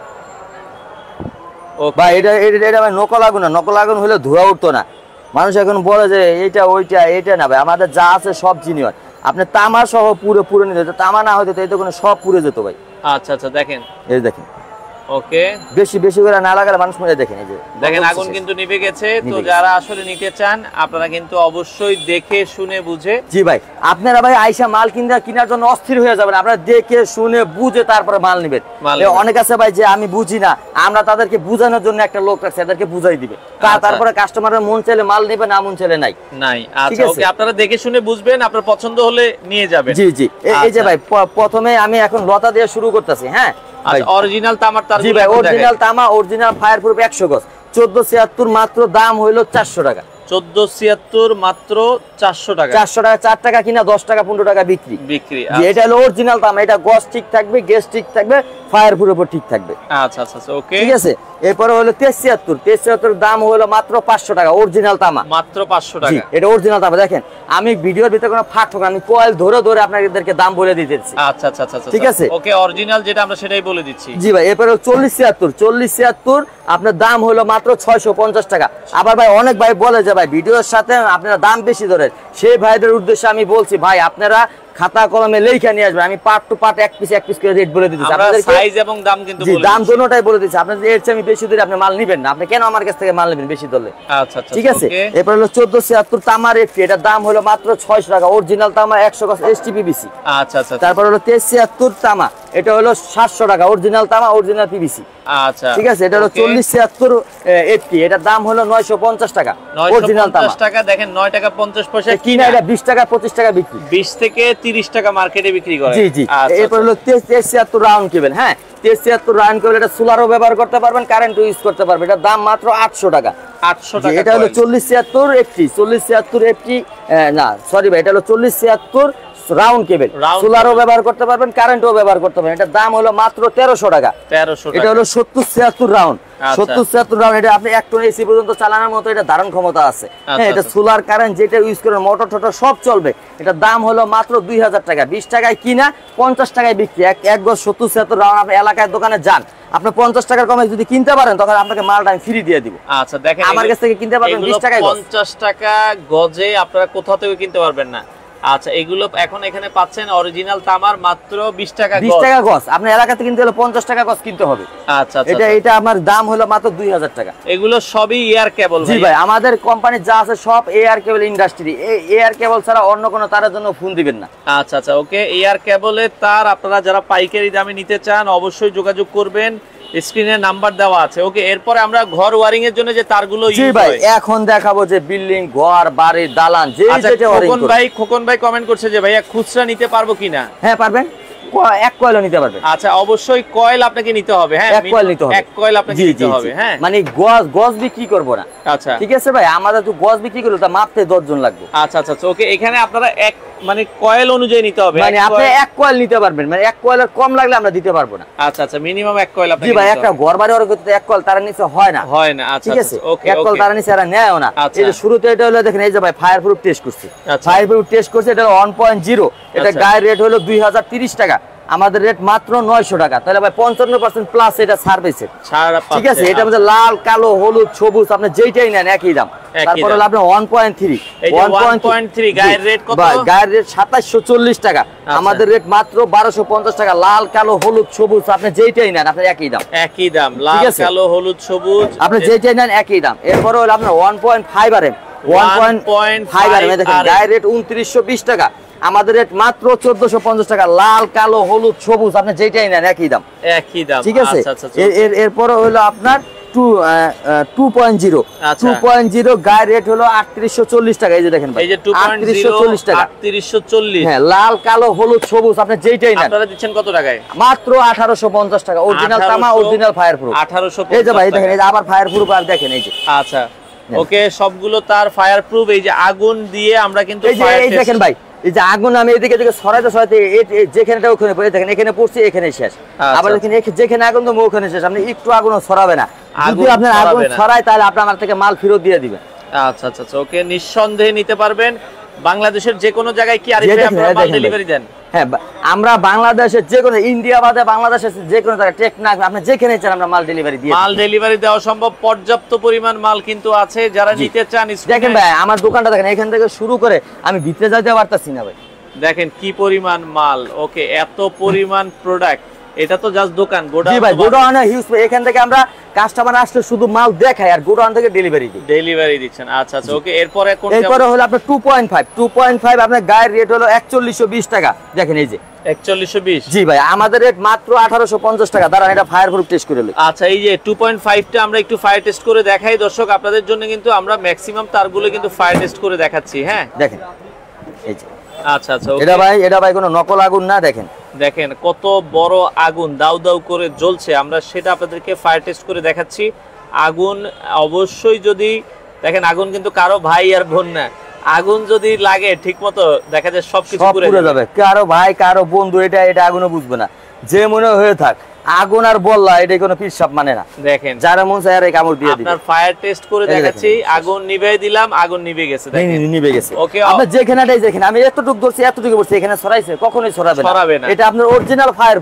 ওকে ভাই এটা এটা ভাই নকল আগুন না, নকল আগুন হলে ধোঁয়া উঠতো না। মানুষ এখন বলে যে এইটা ওইটা, এটা না ভাই, আমাদের যা আছে সব জিনিস আপনি তামা সহ পুরো পুরো নিতে, তামা না হয়তো এই দোকানে সব পুড়ে যেত ভাই। আচ্ছা আচ্ছা দেখেন এই দেখেন। ওকে বেশি বেশি করে না লাগালে মানুষ মরে। দেখেন এই যে দেখেন আগুন কিন্তু নিভে গেছে। তো যারা আসলে নিতে চান আপনারা কিন্তু অবশ্যই দেখে শুনে বুঝে। জি ভাই আপনারা ভাই আইসা মাল কিনা কেনার জন্য অস্থির হয়ে যাবেন, আপনারা দেখে শুনে বুঝে তারপরে মাল নেবেন। অনেক আছে ভাই যে আমি বুঝি না, আমরা তাদেরকে বুঝানোর জন্য একটা লোক রাখছি, তাদেরকে বুঝাই দিবে, তারপরে কাস্টমারের মন চাইলে মাল নেবে, না মন চাইলে নাই নাই। আচ্ছা ওকে আপনারা দেখে শুনে বুঝবেন, আপনার পছন্দ হলে নিয়ে যাবেন। জি জি এই যে ভাই প্রথমে আমি এখন লতা দিয়ে শুরু করতেছি। হ্যাঁ আচ্ছা অরিজিনাল তামার তার। জি ভাই অরিজিনাল তামা, অরিজিনাল ফায়ার প্রুফ একশো গজ, চোদ্দ ছিয়াত্তর মাত্র, দাম হইলো চারশো টাকা। চোদ্দ ছিয়াত্তর মাত্র চারশো টাকা, চারশো টাকা, চার টাকা কিনা দশ টাকা পনেরো টাকা বিক্রি বিক্রি। এটা হলো অরিজিনাল তামা, এটা গজ ঠিক থাকবে, গ্যাস ঠিক থাকবে, ফায়ার প্রুফও ঠিক থাকবে। আচ্ছা আচ্ছা ওকে ঠিক আছে। এরপরে হলো তেইশ ছিয়াত্তর, তেইশ ছিয়াত্তর দাম হলো মাত্র পাঁচশো টাকা, অরিজিনাল তামা মাত্র পাঁচশো টাকা। এটা অরিজিনাল তামা। দেখেন আমি ভিডিওর ভিতরে কোনো ফাঁক ঠোক আমি কয়েল ধরে ধরে আপনাদেরকে দাম বলে দিতেছি। আচ্ছা আচ্ছা আচ্ছা ঠিক আছে ওকে অরিজিনাল যেটা আমরা সেটাই বলে দিচ্ছি। জি ভাই এরপরে চল্লিশ ছিয়াত্তর, চল্লিশ ছিয়াত্তর আপনার দাম হলো মাত্র ছয়শো পঞ্চাশ টাকা। আবার ভাই অনেক ভাই বলে যে ভাই ভিডিওর সাথে আপনারা দাম বেশি ধরেন, সেই ভাইদের উদ্দেশ্যে আমি বলছি ভাই আপনারা খাতা কলমে লেখা নিয়ে আসবেন, আমি পার্ট টু পার্ট এক পিস এক পিস করে রেট বলে দিতেছি আপনাদেরকে, সাইজ এবং দাম কিন্তু বলে দিচ্ছি, দাম দুটোটাই বলে দিচ্ছি। আপনি এর চেয়ে আমি বেশি দিলে আপনি মাল নেবেন না, আপনি কেন আমার কাছ থেকে মাল নেবেন বেশি দলে? আচ্ছা আচ্ছা ঠিক আছে। এরপর হলো চোদ্দ ছিয়াত্তর তামার রেট, এটার দাম হলো মাত্র ছয়শো টাকা, অরিজিনাল তামা একশো গজ এসটিপিবিসি। আচ্ছা আচ্ছা। তারপর হলো তেইশ ছিয়াত্তর তামা, এটা হলো সাতশো টাকা, অরিজিনাল তামা অরিজিনাল পিভিসি। আচ্ছা ঠিক আছে। এটা হলো চল্লিশ ছিয়াত্তর এফটি, এটার দাম হলো নয়শো পঞ্চাশ টাকা, অরিজিনাল তামা। টাকা দেখেন, নয় টাকা পঞ্চাশ পয়সা কিনা, এটা বিশ টাকা পঁচিশ টাকা বিক্রি, বিশ থেকে তিরিশ টাকা মার্কেটে বিক্রি করে। জি জি। এরপর হলো তেইশ ছিয়াত্তর রাউন্ড কেবল, হ্যাঁ তেইশ ছিয়াত্তর রাউন্ড কেবল, এটা সোলারও ব্যবহার করতে পারবেন, কারেন্ট ইউজ করতে পারবেন, এটার দাম মাত্র আটশো টাকা। আটশো টাকা। এটা হলো চল্লিশ ছিয়াত্তর এফটি, চল্লিশ ছিয়াত্তর এফটি না সরি ভাই, এটা হলো চল্লিশ ছিয়াত্তর রাউন্ড কেবল, সোলারও ব্যবহার করতে পারবেন, কারেন্টও ব্যবহার করতে পারবেন, এটার দাম হলো মাত্র তেরোশো টাকা। তেরোশো। এটা হলো সত্তর ছিয়াত্তর রাউন্ড, সত্তর ছিয়াত্তর রাউন্ড, এটা আপনি এক টন এসি পর্যন্ত চালানোর মতো এটা ধারণ ক্ষমতা আছে। হ্যাঁ, এটা সোলার কারেন্ট যেটা ইউজ করেন, মোটর টোটর সব চলবে, এটার দাম হলো মাত্র দুই হাজার টাকা, বিশ টাকায় কিনা পঞ্চাশ টাকায় বিক্রি। এক এক গজ সত্তর ছিয়াত্তর রাউন্ড আপনি এলাকায় দোকানে যান, আপনি পঞ্চাশ টাকার কমে যদি কিনতে পারেন তখন আপনাকে মালটা আমি ফ্রি দিয়ে দিব। আচ্ছা দেখেন, আমার কাছ থেকে কিনতে পারবেন বিশ টাকায়, পঞ্চাশ টাকা গজে আপনারা কোথাও থেকে কিনতে পারবেন না। আচ্ছা, এগুলো এখন এখানে পাচ্ছেন অরিজিনাল তামার মাত্র বিশ টাকা গজ, বিশ টাকা গজ। আপনি এলাকাতে কিনতে হলে পঞ্চাশ টাকা গজ কিনতে হবে। আচ্ছা আচ্ছা। এটা এটা আমার দাম হলো মাত্র দুই হাজার টাকা। এগুলো সবই এয়ার কেবল? জি ভাই, আমাদের কোম্পানি যা আছে সব এয়ার কেবল ইন্ডাস্ট্রি, এই এয়ার কেবল ছাড়া অন্য কোনো তারের জন্য ফোন দিবেন না। আচ্ছা আচ্ছা, ওকে। এয়ার কেবলের তার আপনারা যারা পাইকারি দামে নিতে চান অবশ্যই যোগাযোগ করবেন, স্ক্রিনে নাম্বার দেওয়া আছে। ওকে, এরপরে আমরা ঘর ওয়ারিং এর জন্য যে তারগুলো ইউজ হয়, জি ভাই এখন দেখাবো যে বিল্ডিং, ঘর, বাড়ি, দালান যে যেটা ওয়ারিং খোকন ভাই খোকন ভাই কমেন্ট করছে যে ভাইয়া খুচরা নিতে পারবো কিনা? হ্যাঁ পারবেন, এক কয়েলও নিতে পারবেন। আচ্ছা, অবশ্যই কয়েল আপনাকে নিতে হবে। হ্যাঁ, এক কয়েল নিতে হবে, এক কয়েল আপনাকে নিতে হবে। হ্যাঁ, মানে গজ গজ বিক্রি করব না। আচ্ছা ঠিক আছে ভাই, আমাদের তো গজ বিক্রি করলে তা মাপতে দশ জন লাগবে। আচ্ছা আচ্ছা, ওকে। এখানে আপনারা এক মানে কয়েল অনুযায়ী নিতে হবে, মানে আপনি এক কয়েল নিতে পারবেন, মানে এক কয়েলের কম লাগলে আমরা দিতে পারবো না। আচ্ছা আচ্ছা, মিনিমাম এক কয়েল আপনাকে। জি ভাই, একটা ঘর বাড়ি ওর করতে এক কয়েল তার নিচে হয় না, হয় না। আচ্ছা, ঠিক আছে, এক কয়েল তার নিচে এরা নেয়ও না। এই যে শুরুতে এটা হলো দেখেন, এই যে ভাই ফায়ার প্রুফ টেস্ট করছি, ফায়ার প্রুফ টেস্ট করছে, এটা ওয়ান পয়েন্ট জিরো, এটা গায়ের রেট হলো দুই হাজার তিরিশ টাকা, আমাদের রেট মাত্র নয়শো টাকা। তাহলে ভাই পঞ্চান্ন পার্সেন্ট প্লাস এটা সার্ভিসের, ঠিক আছে। এটা মধ্যে লাল, কালো, হলুদ, সবুজ, আপনি যেইটাই নেন একই দাম। তারপর হলো আপনার one point three, one point three গায়ের রেট কত? গায়ের রেট সাতাশশো চল্লিশ টাকা, আমাদের রেট মাত্র বারোশো পঞ্চাশ টাকা। লাল, কালো, হলুদ, সবুজ, আপনি যেইটাই নেন আপনার একই দাম, একই দাম। লাল, কালো, হলুদ, সবুজ, আপনি যেইটাই নেন একই দাম। এরপর হলো আপনার one point five R M, one point five R M দেখেন গায়ের রেট উনত্রিশশো বিশ টাকা, আমাদের রেট মাত্র চোদ্দশো পঞ্চাশ টাকা। লাল, কালো, হলুদ, সবুজ, আপনি যেটাই নেন একই দাম, একই দাম, ঠিক আছে। এর এরপরে হলো আপনার two point zero, two point zero গায়ের রেট হলো আটত্রিশশো চল্লিশ টাকা। এই যে দেখেন ভাই, আটত্রিশশো চল্লিশ টাকা, আটত্রিশশো চল্লিশ। হ্যাঁ, লাল, কালো, হলুদ, সবুজ, আপনি যেটাই নেন। আপনারা দিচ্ছেন কত টাকায়? মাত্র আঠারোশো পঞ্চাশ টাকা, অরিজিনাল তামা, অরিজিনাল ফায়ার প্রুফ আঠারোশো। এই যে ভাই দেখেন, এই যে আবার ফায়ার প্রুফ, আর দেখেন এই যে। আচ্ছা, ওকে, সবগুলো তার ফায়ার প্রুফ। এই যে আগুন দিয়ে আমরা কিন্তু এই দেখেন ভাই, এই যে আগুন আমি এদিকে এদিকে সরাইতে সরাইতে যেখানেটা ওখানে পড়ে দেখেন, এখানে পড়ছে এখানে শেষ, আবার দেখেন যেখানে আগুন তো ওখানে শেষ। আপনি একটু আগুন ছড়াবে না, যদি আপনার আগুন ছড়ায় তাহলে আপনি আমার থেকে মাল ফেরত দিয়ে দিবেন। আচ্ছা আচ্ছা, ওকে, নিঃসন্দেহে নিতে পারবেন। বাংলাদেশের যে কোনো জায়গায় কি আরিফ ভাই আপনারা মাল ডেলিভারি দেন? হ্যাঁ, আমরা বাংলাদেশের যে কোনো, ইন্ডিয়া বাদে বাংলাদেশের যে কোনো জায়গায়, টেকনাফ, আপনি যেখানে চান আমরা মাল ডেলিভারি দিই। মাল ডেলিভারি দেওয়া সম্ভব, পর্যাপ্ত পরিমাণ মাল কিন্তু আছে, যারা নিতে চান। দেখেন ভাই, আমার দোকানটা দেখেন, এখান থেকে শুরু করে আমি ভিতরে যাইতে পারতাছি না ভাই, দেখেন কি পরিমাণ মাল। ওকে, এত পরিমাণ প্রোডাক্ট, এটা তো জাস্ট দোকান, গোডাউন। জি ভাই, গোডাউন হিউজ, এখান থেকে আমরা কাস্টমার আসলে শুধু মাল দেখাই আর গোডাউন থেকে ডেলিভারি দিই, ডেলিভারি দিচ্ছেন। আচ্ছা আচ্ছা, ওকে। এরপরে কোন? এরপরে হলো আপনার two point five, two point five আপনার গায়ের রেট হলো একচল্লিশশো বিশ টাকা। দেখেন এই যে একচল্লিশশো বিশ। জি ভাই, আমাদের রেট মাত্র আঠারোশো পঞ্চাশ টাকা। দাঁড়ান, এটা ফায়ার প্রুফ টেস্ট করে লই। আচ্ছা, এই যে টু পয়েন্ট ফাইভ টা আমরা একটু ফায়ার টেস্ট করে দেখাই দর্শক আপনাদের জন্য, কিন্তু আমরা ম্যাক্সিমাম তারগুলো কিন্তু ফায়ার টেস্ট করে দেখাচ্ছি। হ্যাঁ, দেখেন এই যে। আচ্ছা আচ্ছা, এটা ভাই, এটা ভাই কোনো নকল আগুন না। দেখেন দেখেন কত বড় আগুন দাউ দাউ করে জ্বলছে, আমরা সেটা আপনাদেরকে ফায়ার টেস্ট করে দেখাচ্ছি। আগুন অবশ্যই, যদি দেখেন আগুন কিন্তু কারো ভাই আর বোন না, আগুন যদি লাগে ঠিক মতো দেখা যায় সবকিছু পুড়ে যাবে। কারো ভাই, কারো বন্ধু, এটা এটা আগুনও বুঝবে না, যে মনে হয়ে থাক। আগুন আর বললা এটা কোনো পিসাব মানে না। দেখেন, যারা মন চায় আর কামড় দিয়ে দিবেন। আপনার ফায়ার টেস্ট করে দেখাচ্ছি, আগুন নিভিয়ে দিলাম, আগুন নিভে গেছে। দেখেন, নিভে গেছে। ওকে, আপনি যেখানেটাই দেখেন, আমি এতটুকু ধরছি, এতটুকু বলছি, এখানে ছড়াইছে, কখনোই ছড়াবে না, ছড়াবে না। এটা আপনার original fireproof.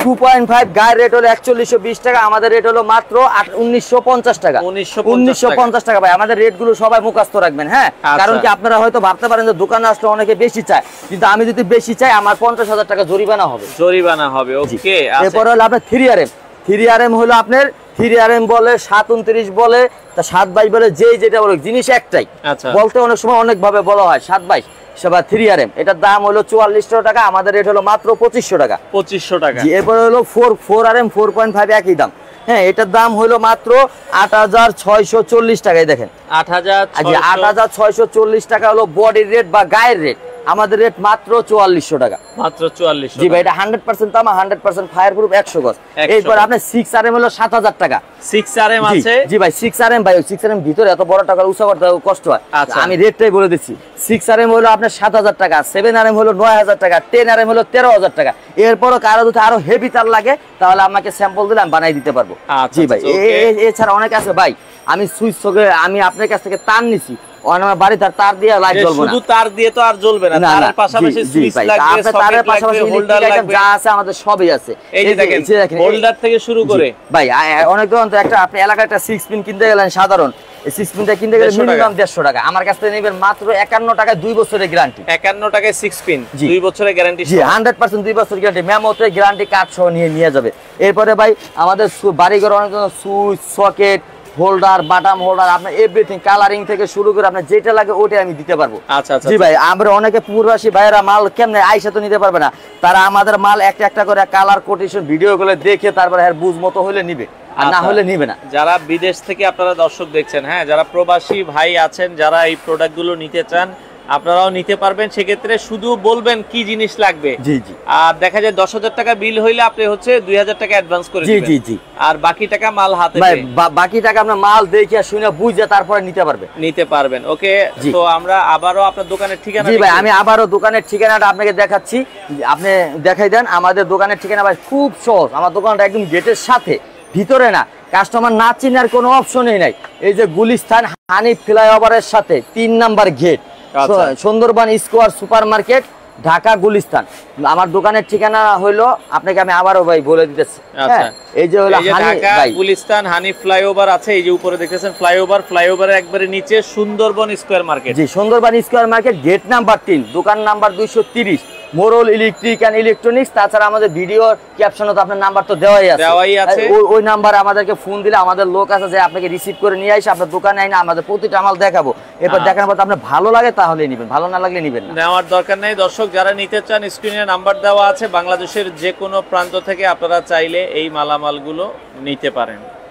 Two point five, গায়ের রেট হলো একচল্লিশশো বিশ টাকা, আমাদের রেট হলো মাত্র উনিশশো পঞ্চাশ টাকা। উনিশশো পঞ্চাশ টাকা ভাই, আমাদের রেট গুলো সবাই মুখস্থ রাখবেন। হ্যাঁ, কারণ কি আপনারা হয়তো ভাবতে পারেন যে দোকানে আসলে অনেকে বেশি চায়, কিন্তু আমি যদি বেশি চাই আমার পঞ্চাশ হাজার টাকা জরিমানা হবে। জরিমানা হবে, ওকে। এরপর হলো আপনার three R M. Three R M হলো আপনার থ্রি আর এম বলে, সাত উনত্রিশ বলে, তা সাত বাইশ বলে, যেই যেটা বলে জিনিস একটাই, বলতে অনেক সময় অনেক ভাবে বলা হয় সাত বাইশ, সেবা থ্রি আর এম। এটার দাম হলো চুয়াল্লিশশো টাকা, আমাদের রেট হলো মাত্র পঁচিশশো টাকা। পঁচিশশো টাকা। এরপরে হলো four four R M four point five, একই দাম। হ্যাঁ, এটার দাম হলো মাত্র আট হাজার ছয়শো চল্লিশ টাকায়। দেখেন আট হাজার আট হাজার ছয়শো চল্লিশ টাকা হলো বডির রেট বা গায়ের রেট, আমাদের রেট মাত্র চুয়াল্লিশশো টাকা। মাত্র চুয়াল্লিশশো। জি ভাই, এটা হান্ড্রেড পার্সেন্ট তামা, হান্ড্রেড পার্সেন্ট ফায়ার প্রুফ, একশো গজ। এরপর আপনার সিক্স আর এম হলো সাত হাজার টাকা। সিক্স আর এম আছে? জি ভাই, সিক্স আর এম ভাই, সিক্স আর এম ভিতরে এত বড় টাকা উৎসব করতে কষ্ট হয়, আমি রেটটাই বলে দিচ্ছি। সিক্স আর এম হলো আপনার সাত হাজার টাকা, সেভেন আর এম হলো নয় হাজার টাকা, টেন আর এম হলো তেরো হাজার টাকা। এরপরও কারো যদি আরো হেভি তার লাগে তাহলে আমাকে স্যাম্পল দিলে আমি বানাই দিতে পারবো। জি ভাই, এছাড়া অনেক আছে ভাই, আমি সুইচ সঙ্গে আমি আপনার কাছ থেকে তার নিছি, আমার বাড়ি তার তার দিয়ে লাইট জ্বলবে না। শুধু তার দিয়ে তো আর জ্বলবে না, তার পাশাপাশি সুইচ লাগবে, সকেট লাগবে, হোল্ডার লাগবে, যা আছে আমাদের সবই আছে। এই যে দেখেন, হোল্ডার থেকে শুরু করে ভাই অনেক দোকান তো একটা আপনি এলাকায় একটা সিক্স পিন কিনতে গেলেন, সাধারণ এই সিক্স পিনটা কিনতে গেলে মিনিমাম দেড়শো টাকা, আমার কাছ থেকে নেবেন মাত্র একান্ন টাকায়, দুই বছরের গ্যারান্টি। একান্ন টাকায় সিক্স পিন, দুই বছরের গ্যারান্টি। জি, হান্ড্রেড পার্সেন্ট দুই বছরের গ্যারান্টি, মেমোতে গ্যারান্টি কার্ড সহ নিয়ে নিয়ে যাবে। এরপরে ভাই আমাদের বাড়িঘর অনেক switch, socket, holder, batten holder, আপনার এভরিথিং, কালারিং থেকে শুরু করে আপনার যেটা লাগে ওটাই আমি দিতে পারবো। আচ্ছা আচ্ছা। জি ভাই, আমরা অনেকে পূর্বাসী ভাইয়েরা মাল কেমনে আইসা তো নিতে পারবে না, তারা আমাদের মাল একটা একটা করে কালার কোটেশন ভিডিও গুলো দেখে তারপরে এর বুঝ মতো হলে নিবে, আর না হলে নিবে না। যারা বিদেশ থেকে আপনারা দর্শক দেখছেন, হ্যাঁ, যারা প্রবাসী ভাই আছেন, যারা এই প্রোডাক্ট গুলো নিতে চান, আপনারাও নিতে পারবেন। সেক্ষেত্রে শুধু বলবেন কি জিনিস লাগবে। জি জি। আর দেখা যায় দশ হাজার টাকা বিল হইলে আপনি হচ্ছে দুই হাজার টাকা অ্যাডভান্স করে দিবেন। জি জি জি। আর বাকি টাকা মাল হাতে ভাই, বাকি টাকা আপনার মাল দেখে শুনে বুঝে তারপরে নিতে পারবেন। নিতে পারবেন, ওকে। তো আমরা আবারও আপনার দোকানের ঠিকানা। জি ভাই, আমি আবারও দোকানের ঠিকানাটা আপনাকে দেখাচ্ছি, আপনি দেখাই দেন। আমাদের দোকানের ঠিকানা ভাই খুব সহজ, আমার দোকানটা একদম গেটের সাথে, ভিতরে না, কাস্টমার না চিনার কোনো অপশনই নাই। এই যে গুলিস্তান হানিফ ফ্লাইওভারের সাথে তিন number gate, Sundarban square super market, Dhaka Gulistan. আমার দোকানের ঠিকানা হলো, আপনাকে আমি আবারও ভাই বলে দিতেছি। আচ্ছা, এই যে হলো ঢাকা গুলিস্তান হানিফ ফ্লাইওভার আছে, এই যে উপরে দেখতেছেন ফ্লাইওভার, ফ্লাইওভারের একবারে নিচে সুন্দরবন স্কোয়ার মার্কেট। জি, Sundarban square market, gate number তিন, দোকান নাম্বার দুইশো তিরিশ, মোরল ইলেকট্রিক এন্ড ইলেকট্রনিক্স। তাছাড়া আমাদের ভিডিও ক্যাপশনে তো আপনার নাম্বার তো দেওয়াই আছে, দেওয়াই আছে। ওই নাম্বারে আমাদেরকে ফোন দিলে আমাদের লোক আছে যে আপনাকে রিসিভ করে নিয়ে আসে আপনার দোকানে আইনা আমাদের প্রতিটা মাল দেখাবো। এরপর দেখানোর পর আপনার ভালো লাগে তাহলেই নেবেন, ভালো না লাগলে নেবেন না, নেওয়ার দরকার নেই। দর্শক যারা নিতে চান, স্ক্রিনে নাম্বার দেওয়া আছে, বাংলাদেশের যে কোনো প্রান্ত থেকে আপনারা চাইলে এই মালামালগুলো নিতে পারেন।